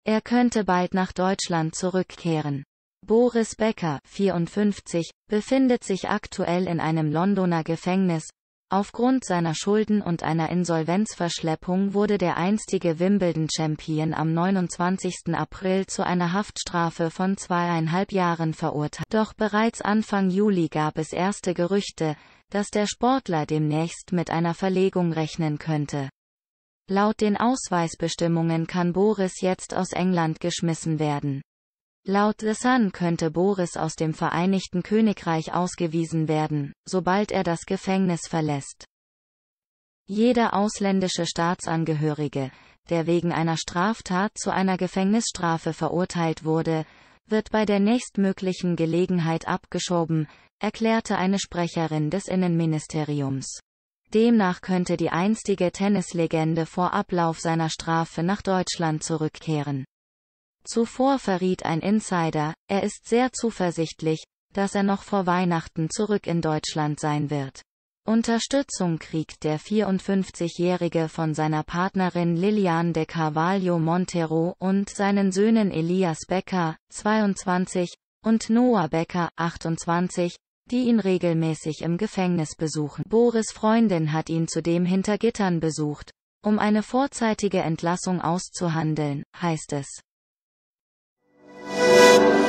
Er könnte bald nach Deutschland zurückkehren. Boris Becker, 54, befindet sich aktuell in einem Londoner Gefängnis. Aufgrund seiner Schulden und einer Insolvenzverschleppung wurde der einstige Wimbledon-Champion am 29. April zu einer Haftstrafe von 2,5 Jahren verurteilt. Doch bereits Anfang Juli gab es erste Gerüchte, dass der Sportler demnächst mit einer Verlegung rechnen könnte. Laut den Ausweisbestimmungen kann Boris jetzt aus England geschmissen werden. Laut The Sun könnte Boris aus dem Vereinigten Königreich ausgewiesen werden, sobald er das Gefängnis verlässt. Jeder ausländische Staatsangehörige, der wegen einer Straftat zu einer Gefängnisstrafe verurteilt wurde, wird bei der nächstmöglichen Gelegenheit abgeschoben, erklärte eine Sprecherin des Innenministeriums. Demnach könnte die einstige Tennislegende vor Ablauf seiner Strafe nach Deutschland zurückkehren. Zuvor verriet ein Insider, er ist sehr zuversichtlich, dass er noch vor Weihnachten zurück in Deutschland sein wird. Unterstützung kriegt der 54-Jährige von seiner Partnerin Lilian de Carvalho Montero und seinen Söhnen Elias Becker, 22, und Noah Becker, 28, die ihn regelmäßig im Gefängnis besuchen. Boris' Freundin hat ihn zudem hinter Gittern besucht, um eine vorzeitige Entlassung auszuhandeln, heißt es.